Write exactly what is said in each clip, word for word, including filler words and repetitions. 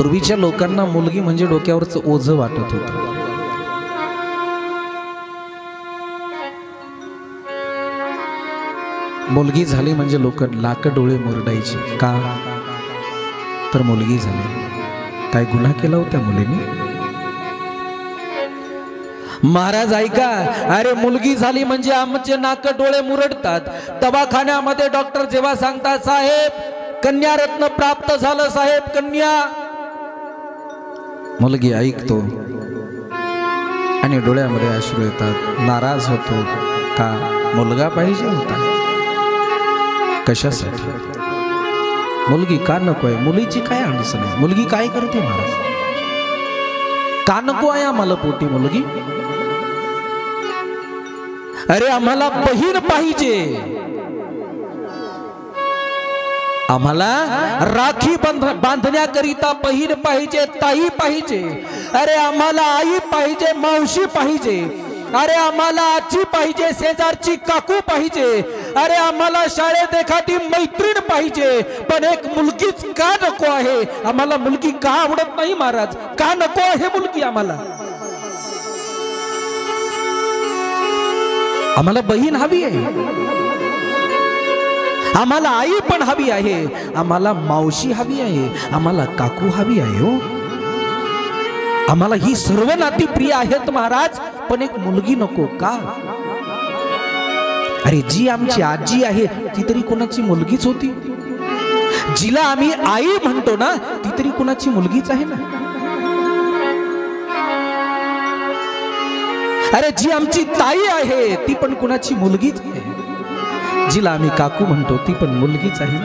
पूर्वीच्या लोकांना मुलगी म्हणजे डोक्यावरचं ओझं वाटत होतं। मुलगी झाली म्हणजे लोक लाक डोळे मुरडायचे, का तर मुलगी झाली। काय गुन्हा केला होता मुलीने? महाराज ऐका, अरे मुलगी झाली म्हणजे आमचे नाक डोळे मुरडतात। दवाखान्यामध्ये डॉक्टर जेव्हा सांगतात साहेब कन्या रत्न प्राप्त झालं, साहेब कन्या, मुलगी ऐकतो आणि डोळ्यामध्ये अश्रू येतात, नाराज होतो, का मुलगा पाहिजे होता। कशासाठी? मुलगी का नको आहे? मुलीची काय अडचण आहे? मुलगी काय करते महाराज? का नको आहे आम्हाला पोटी मुलगी? अरे आम्हाला बहीण पाहिजे, आम्हाला राखी बंध बांधण्याकरिता बहीण पाहिजे, ताई पाहिजे। अरे आम्हाला आई पाहिजे, मावशी पाहिजे। अरे आम्हाला आजी पाहिजे, शेजारची काकू पाहिजे। अरे आम्हाला शाळेत एखादी मैत्रीण पाहिजे, पण एक मुलगीच का नको आहे? आम्हाला मुलगी का आवडत नाही महाराज? का नको आहे मुलगी आम्हाला? आम्हाला बहीण हवी आहे, आम्हाला आई पण हवी आहे, आम्हाला मावशी हवी आहे, आम्हाला काकू हवी आहे हो। आम्हाला ही सर्व नाती प्रिय आहेत महाराज, पण एक मुलगी नको का? अरे जी आमची आजी आहे ती तरी कोणाची मुलगीच होती, जिला आम्ही आई म्हणतो ना ती तरी कोणाची मुलगीच आहे ना। अरे जी आमची ताई आहे ती पण कोणाची मुलगीच आहे, जिला आम्ही काकू म्हणतो ती पण मुलगीच आहे ना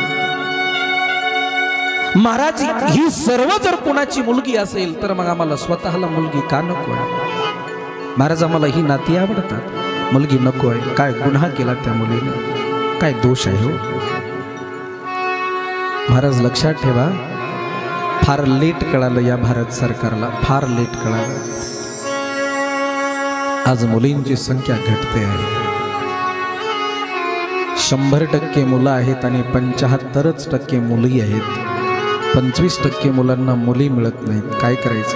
महाराज। ही सर्व जर कोणाची मुलगी असेल तर मग आम्हाला स्वतःला मुलगी का नको आहे महाराज? आम्हाला ही नाती आवडतात, मुलगी नको आहे। काय गुन्हा केला त्या मुलीने? काय दोष आहे हो महाराज? लक्षात ठेवा, फार लेट कळालं या भारत सरकारला, फार लेट कळालं। आज मुलींची संख्या घटते आहे। शंभर टक्के मुलं आहेत आणि पंचाहत्तरच टक्के मुली आहेत। पंचवीस टक्के मुलांना मुली मिळत नाहीत, काय करायचं?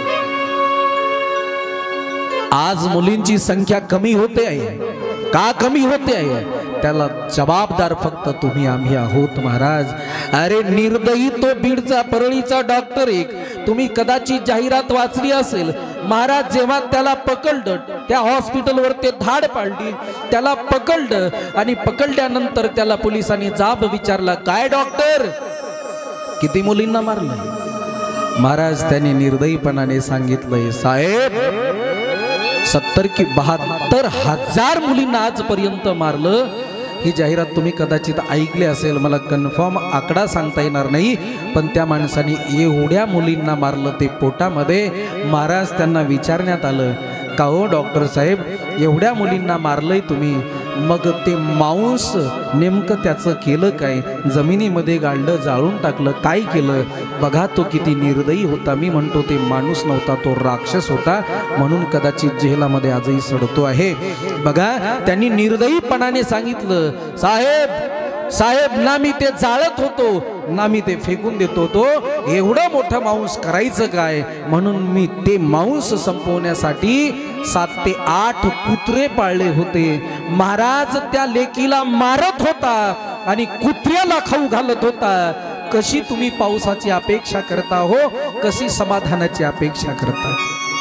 आज मुलींची संख्या कमी होते आहे, का कमी होते आहे? त्याला जबाबदार फक्त तुम्ही आम्ही आहोत महाराज। अरे निर्दयी तो बीडचा परळीचा डॉक्टर एक, तुम्ही कदाचित जाहिरात वाचली असेल महाराज। जेव्हा त्याला पकडलं, त्या हॉस्पिटलवर ते धाड पाडली, त्याला पकडलं आणि पकडल्यानंतर त्याला पोलिसांनी जाब विचारला, काय डॉक्टर किती मुलींना मारलं? महाराज त्यांनी निर्दयीपणाने सांगितलंय, साहेब सत्तर की बहात्तर हजार मुलींना आजपर्यंत मारलं। ही जाहिरात तुम्ही कदाचित ऐकली असेल, मला कन्फर्म आकडा सांगता येणार नाही, पण त्या माणसाने एवढ्या मुलींना मारलं ते पोटामध्ये। महाराज त्यांना विचारण्यात आलं, का हो डॉक्टर साहेब एवढ्या मुलींना मारलंय तुम्ही, मग ते मांस नेमकं त्याचं केलं काय? जमिनीमध्ये गाडलं, जाळून टाकलं, काय केलं? बघा तो किती निर्दयी होता। मी म्हणतो ते माणूस नव्हता, तो राक्षस होता, म्हणून कदाचित जेलामध्ये आजही सडतो आहे। बघा त्यांनी निर्दयीपणाने सांगितलं, साहेब साहेब ना मी ते जाळत होतो ना मी ते फेकून देत होतो, एवढं मोठं मांस करायचं काय? म्हणून मी ते मांस संपवण्यासाठी सात ते आठ कुत्रे पाळले होते। महाराज त्या लेकीला मारत होता आणि कुत्र्याला खाऊ घालत होता। कशी तुम्ही पावसाची अपेक्षा करता हो? कशी समाधानाची अपेक्षा करता?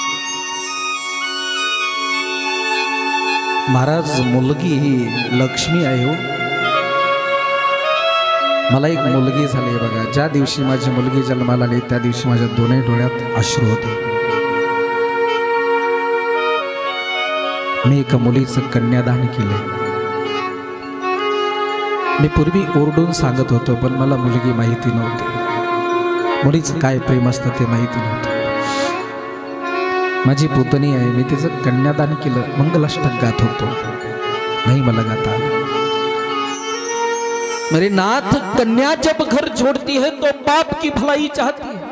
महाराज मुलगी ही लक्ष्मी आहे हो। मला एक मुलगी झाली बघा, ज्या दिवशी माझी मुलगी जन्माला आली त्या दिवशी माझ्या दोन्ही डोळ्यात अश्रू होते। मी एका मुलीचं कन्यादान केले। मी पूर्वी ओरडून सांगत होतो, पण मला मुलगी माहिती नव्हती, मुलीचं काय प्रेम असतं ते माहिती नव्हतं। माझी पुतणी आहे, मी तिचं कन्यादान केलं, मंगलाष्टक गात होतो, नाही मला गाता आलं। मेरे नाथ कन्या जब घर छोड़ती है तो बाप की भलाई चाहती है।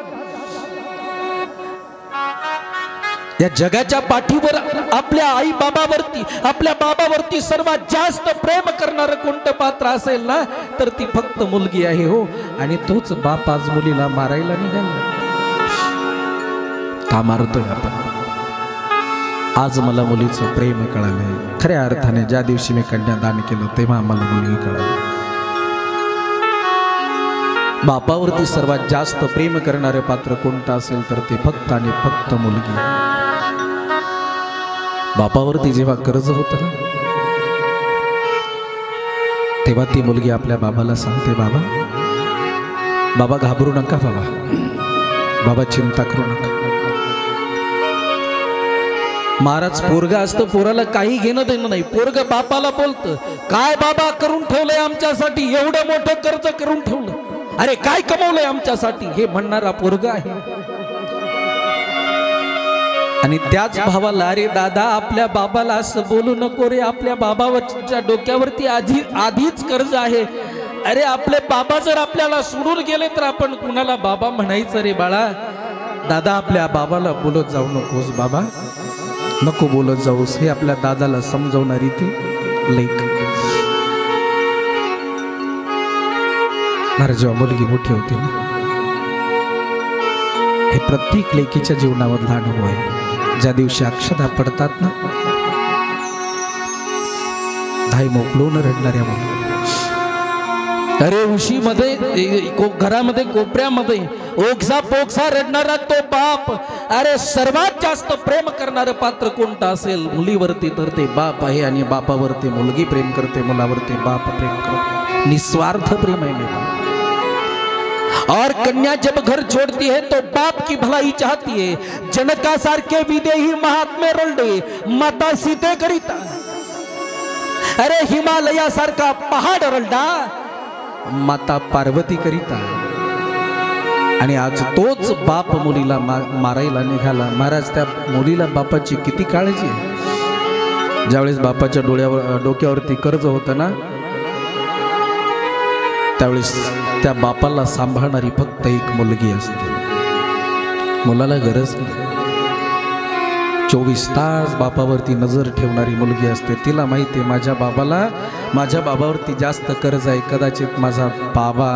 या जगाच्या पाठीवर आपल्या आई बाबावरती, आपल्या बाबावरती सर्वात जास्त प्रेम करणारं कोणतं पात्र असेल ना तर ती फक्त मुलगी आहे हो। आणि तोच बाप आज मुलीला मारायला निघाला। का मारतोय आपण? आज मला मुलीचं प्रेम कळालंय. खऱ्या अर्थाने ज्या दिवशी मी कन्यादान केलं तेव्हा आम्हाला मुलगी कळाली. बापावरती सर्वात जास्त प्रेम करणारे पात्र कोणतं असेल तर ते फक्त आणि फक्त मुलगी. बापावरती जेव्हा कर्ज होतं ना तेव्हा ती मुलगी आपल्या बाबाला सांगते, बाबा बाबा घाबरू नका, बाबा बाबा चिंता करू नका. महाराज पोरगा असतं, पोराला काही घेणं देणं नाही. पोरग बापाला बोलतं, काय बाबा करून ठेवलंय आमच्यासाठी, एवढं मोठं कर्ज करून ठेवलं, अरे काय कमवलंय आमच्यासाठी, हे म्हणणारा पोरग आहे. आणि त्याच भावाला, अरे दादा आपल्या बाबाला असं बोलू नको रे, आपल्या बाबाच्या डोक्यावरती आधी आधीच कर्ज आहे. अरे आपले बाबा जर आपल्याला सोडून गेले तर आपण कुणाला बाबा म्हणायचं रे बाळा. दादा आपल्या बाबाला बोलत जाऊ नकोस, बाबा नको बोलत जाऊस, हे आपल्या दादाला समजवणारी ती लेक. मला जेव्हा मुलगी मोठी होती ना, हे प्रत्येक लेकीच्या जीवनामधला अनुभव आहे. ज्या दिवशी अक्षता पडतात ना, धाई मोकळून रडणाऱ्या मुली, अरे उशीमध्ये घरामध्ये कोपऱ्यामध्ये ओक्सा पोक्सा रडणारा तो बाप. अरे सर्वात जास्त प्रेम करणारं पात्र कोणतं असेल मुलीवरती तर ते बाप आहे. आणि बापावरती मुलगी प्रेम करते, मुलावरती बाप प्रेम करते. निस्वार्थ प्रेम आहे मेरा. और कन्या जब घर छोड़ती है तो बाप की भलाई चाहती है. जनका सारखे विदेही महात्मे रडले माता सीते करिता. अरे हिमालया सारखा पहाड रडला माता पार्वती करिता. आणि आज तोच बाप मुलीला मा, मारायला निघाला. महाराज त्या मुलीला बापाची किती काळजी आहे. ज्यावेळेस बापाच्या डोळ्यावर डोक्यावरती कर्ज होतं ना, त्यावेळेस त्या बापाला सांभाळणारी फक्त एक मुलगी असते. मुलाला गरज नाही. चोवीस तास बापावरती नजर ठेवणारी मुलगी असते. तिला माहिती आहे माझ्या बाबाला माझ्या बाबावरती जास्त कर्ज आहे. कदाचित माझा बाबा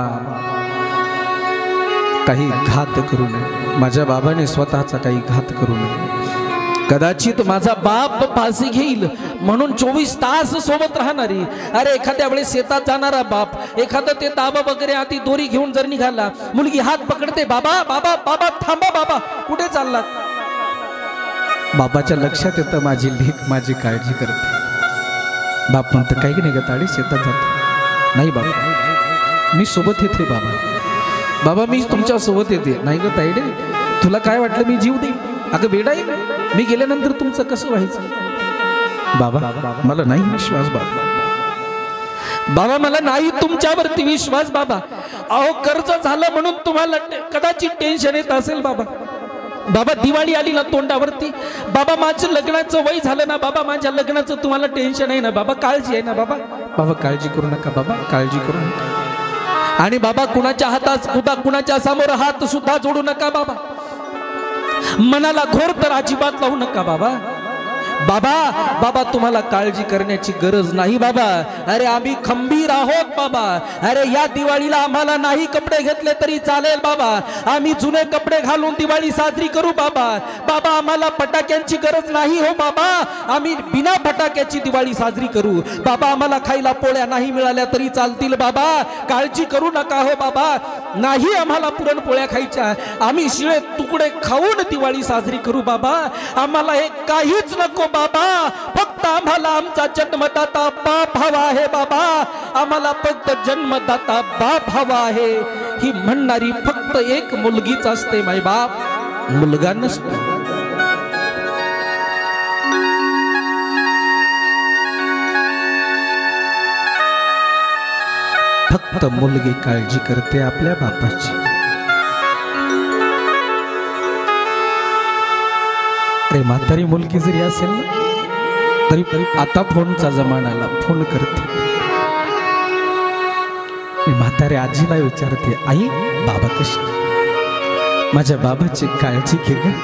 काही घात करू नये, माझ्या बाबाने स्वतःचा काही घात करू नये. कदाचित माझा बाप फाशी घेईल म्हणून चोवीस तास सोबत राहणारी. अरे एखाद्या वेळेस शेतात जाणारा बाप, एखादा ते दाबा वगैरे आधी दोरी घेऊन जर निघाला, मुलगी हात पकडते, बाबा बाबा बाबा थांबा, बाबा कुठे चाललात. बाबाच्या लक्षात येतं माझी लेक माझी काळजी करते. बाप म्हणतं काही नाही ग ताडी, शेतात जातो. नाही बाबा मी सोबत येते. बाबा बाबा मी तुमच्या सोबत येते. नाही ग ताईडे, तुला काय वाटलं मी जीव देईन. अगं बेडा आहे, मी गेल्यानंतर तुमचं कसं व्हायचं. बाबा मला नाही विश्वास. बाबा बाबा मला नाही तुमच्यावरती विश्वास. बाबा अहो कर्ज झालं म्हणून तुम्हाला कदाचित टेन्शन येत असेल. बाबा बाबा दिवाळी आली ना तोंडावरती, बाबा माझं लग्नाचं वय झालं ना, बाबा माझ्या लग्नाचं तुम्हाला टेन्शन आहे ना, बाबा काळजी आहे ना. बाबा बाबा काळजी करू नका, बाबा काळजी करू नका. आणि बाबा कुणाच्या हातात कुठा कुणाच्या समोर हात सुद्धा जोडू नका. बाबा मनाला घोर तर अजिबात लावू नका. बाबा बाबा बाबा तुम्हाला काळजी करण्याची गरज नाही. बाबा अरे आम्ही खंबीर आहोत. बाबा अरे या दिवाळीला आम्हाला नाही कपडे घेतले तरी चालेल. बाबा आम्ही जुने कपडे घालून दिवाळी साजरी करू. बाबा बाबा आम्हाला फटाक्यांची गरज नाही हो. बाबा आम्ही बिना फटाक्याची दिवाळी साजरी करू. बाबा आम्हाला खायला पोळ्या नाही मिळाल्या तरी चालतील. बाबा काळजी करू नका हो. बाबा नाही आम्हाला पुरणपोळ्या खायच्या, आम्ही शिळे तुकडे खाऊन दिवाळी साजरी करू. बाबा आम्हाला हे काहीच नको. बाबा फक्त आम्हाला आमचा जन्मदाता बाप हवा आहे. बाबा आम्हाला फक्त जन्मदाता बाप हवा आहे. ही म्हणणारी फक्त एक मुलगीच असते. माय बाप मुलगा नसतो. फक्त मुलगी काळजी करते आपल्या बापाची. अरे म्हातारी मुलगी जरी असेल ना तरी आता फोनचा जमानाला फोन करते. म्हातारी आजीला विचारते, आई बाबा कशी, माझ्या बाबाची काळजी घे ग,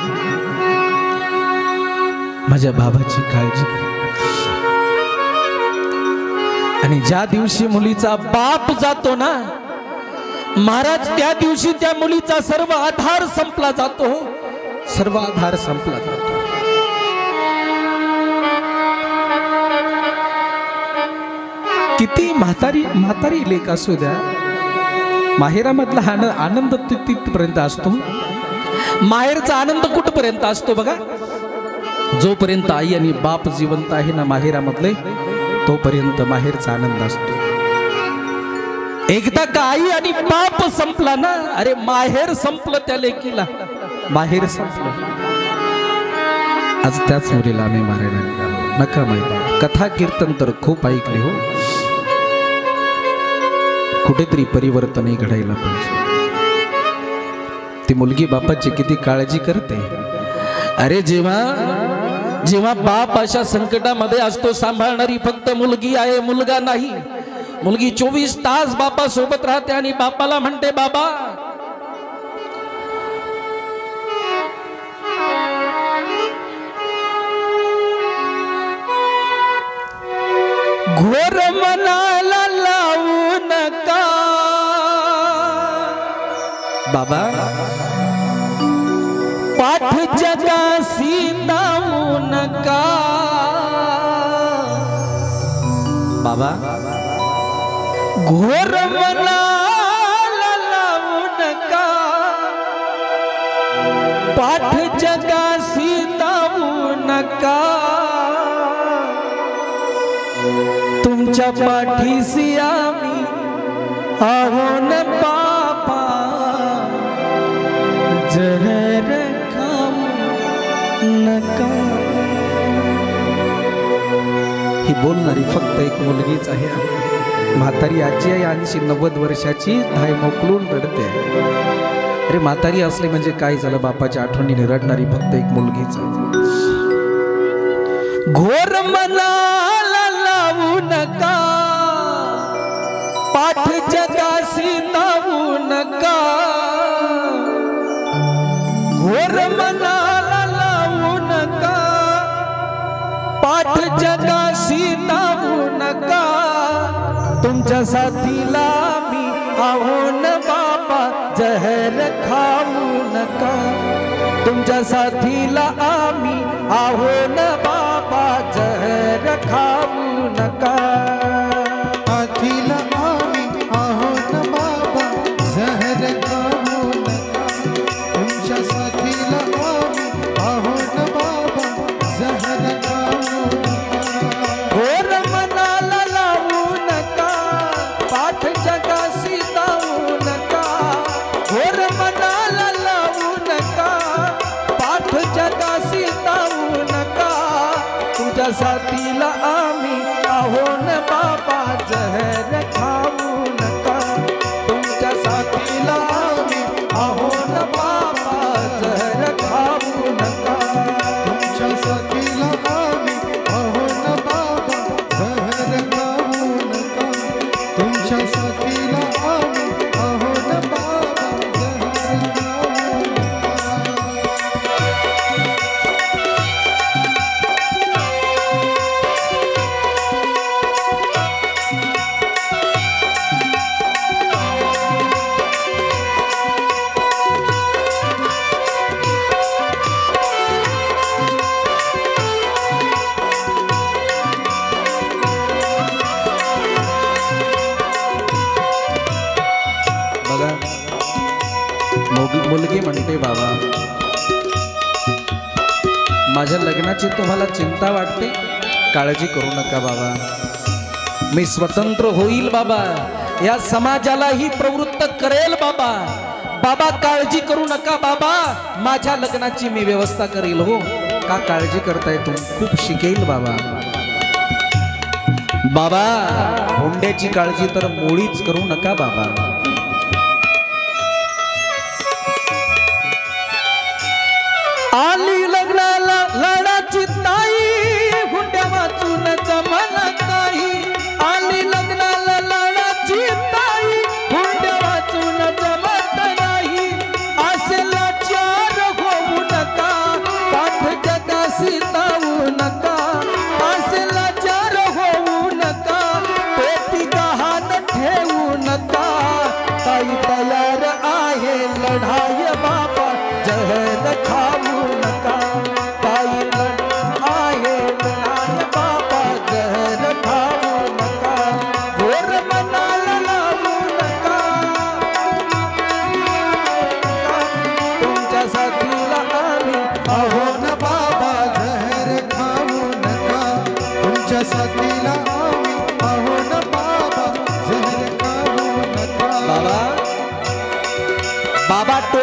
माझ्या बाबाची काळजी घे. आणि ज्या दिवशी मुलीचा बाप जातो ना महाराज, त्या दिवशी त्या मुलीचा सर्व आधार संपला जातो. सर्व आधार संपला जातो. किती म्हातारी म्हातारी लेक असू द्या, माहेरामधला आनंद आनंद तिथपर्यंत असतो. माहेरचा आनंद कुठपर्यंत असतो बघा. जोपर्यंत आई आणि बाप जिवंत आहे ना माहेरामधले, तोपर्यंत माहेरचा आनंद असतो. एकदा का आई आणि बाप संपला ना, अरे माहेर संपलं त्या लेकीला, माहेर संपलं. आज त्याच मुलीला आम्ही मारायला निघालो. नका माहिती, कथा कीर्तन तर खूप ऐकले हो. कुठेतरी परिवर्तनही घडायला पाहिजे. ती मुलगी बापाची किती काळजी करते. अरे जेव्हा जेव्हा बाप अशा संकटामध्ये असतो, सांभाळणारी फक्त मुलगी आहे, मुलगा नाही. मुलगी चोवीस तास बापा सोबत राहते आणि बापाला म्हणते, बाबा घोर मनाला लावू नका, बाबा पाठ जगासी लावू नका, बाबा घोर मनाला लावू नका, पाठ जगासी लावू नका. तुमच्या पाठीशी आम्ही आहो न बाबा, जहर खाऊ नका. ही बोलणारी फक्त एक मुलगीच आहे. म्हातारी आजी आहे, ऐंशी नव्वद वर्षाची, धाय मोकलून रडते. अरे म्हातारी असले म्हणजे काय झालं, बापाच्या आठवणीने रडणारी फक्त एक मुलगीच आहे. घोर मनाला लावू नका, पाठ जगासी लावू नका. घोर मनाला लावू नका, पाठ जगासी लावू नका. तुमच्या साथीला मी आहो न बाबा, जहर खाऊ नका. तुमच्या साथीला आम्ही आहो न बाबा, जहर खाऊ नका. साथीला आम्ही आहो न बाबा, जहर खाऊ नका. तुमच्या साथीला आम्ही आहो न बाबा, जहर खाऊ नका. घोर मनाला लावू नका, पाठ जगासी लावू नका. घोर मनाला लावू नका, पाठ जगासी लावू नका. तुझ्या साथीला आम्ही आहो न बाबा, जहर खाऊ नका. तुमच्या साथीला आम्ही आहो न बाबा, जहर खाऊ नका. तुमच्या साथीला आम्ही आहो न बाबा, जहर खाऊ नका. तुमच्या साथीला आम्ही आहो न बाबा, जहर खाऊ बघा, मुग- मुलगी म्हणते, बाबा माझ्या लग्नाची तुम्हाला चिंता वाटते, काळजी करू नका बाबा. मी स्वतंत्र होईल बाबा, या समाजालाही प्रवृत्त करेल बाबा. बाबा काळजी करू नका बाबा, माझ्या लग्नाची मी व्यवस्था करेल. हो, का काळजी करताय तुम्ही, खूप शिकेल बाबा. बाबा हुंड्याची काळजी तर मुळीच करू नका बाबा. आली लग्नाला लाडाची ताई, हुंड्या वाचून जमन काही. आली लग्नाला लाडाची ताई, हुंड्या वाचून जमत नाही. असे लाचार होऊ नका, पाठ जगासी लावू नका. असे लाचार होऊ नका, पेटी गहाण ठेवू नका.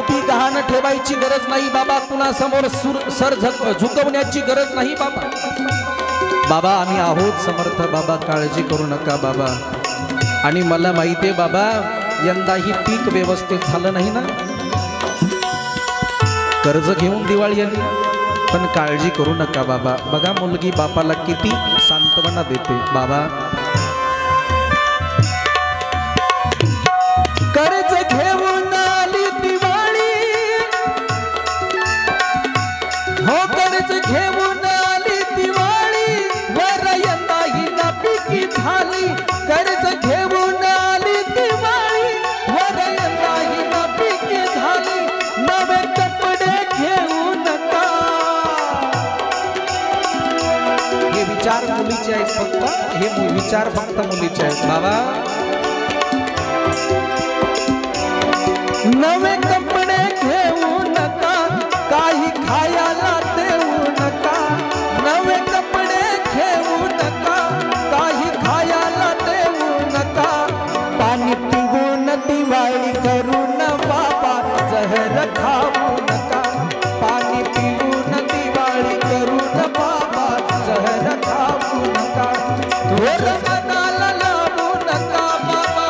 पापी गहाण ठेवायची गरज नाही बाबा, कुणासमोर सर झुकवण्याची गरज नाही बाबा. बाबा आम्ही आहोत समर्थ बाबा, काळजी करू नका बाबा. आणि मला माहिती आहे बाबा, यंदाही पीक व्यवस्थित झालं नाही ना, कर्ज घेऊन दिवाळी आली, पण काळजी करू नका बाबा. बघा मुलगी बापाला किती सांत्वना देते. बाबा कर्ज घेऊन आली दिवाळी, हो कर्ज घेऊन आली दिवाळी, वर यंदाही ना पिकी झाली. कर्ज घेऊन आली दिवाळी, वर यंदाही ना पिकी झाली. नवे कपडे घेऊ नका. हे विचार मुलीचे आहेत फक्त, हे विचार फक्त मुलीचे आहेत बाबा. नवे कपडे घेऊ नका, काही खायला देऊ नका. नवे कपडे घेऊ नका, काही खायला देऊ नका. पाणी पिऊन दिवाळी करू न बाबा, जहर खाऊ नका. पाणी पिऊन दिवाळी करू न बाबा, जहर खाऊ नका. थोर मनाला लावू नका बाबा,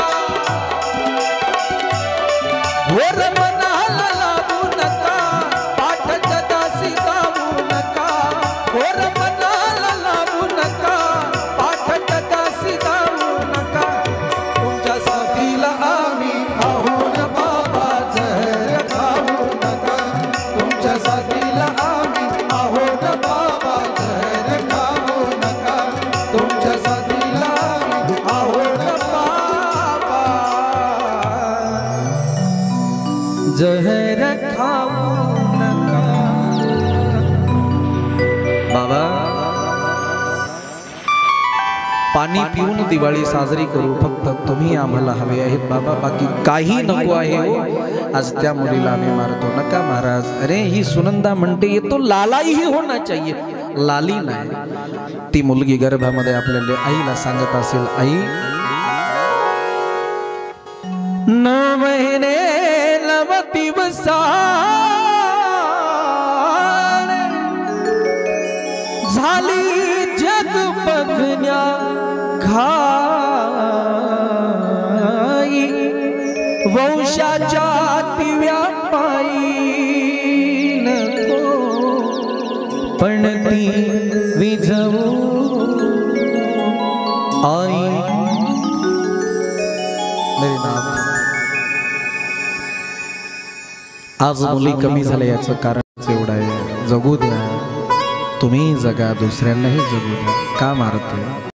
थोर मनाला लावू नका. पाठाच्या दासी जाऊ नका. थोर मनाला लावू नका, पाठाच्या दासी जाऊ नका. तुमच्या साथीला आम्ही आहोत बाबा, जहर खाऊ नका. तुमच्या साथीला आम्ही आहोत बाबा, जहर खाऊ नका. तुमच्या साथीला आम्ही आहोत बाबा, जहर खाऊ नका. बाबा पाणी पिऊन दिवाळी साजरी करू, फक्त तुम्ही आम्हाला हवे आहेत बाबा, बाकी काही नको आहे हो. आज त्या मुलीला आम्ही मारतो नका महाराज. अरे ही सुनंदा म्हणते ये तो लालाई ही होना चाहिए, लाली नाही. ती मुलगी गर्भामध्ये आपल्याला आईला सांगत असेल, आई नऊ महिने नव दिवसा झाली जग बघण्या घाई. वंशाच्या दिव्या पायी नको, पण ती विझवू आई. आज मुली कमी झाल्या याचं कारण एवढं आहे. जगू द्या, तुम्ही जगा, दुसऱ्यांनाही जगू द्या. का मारते?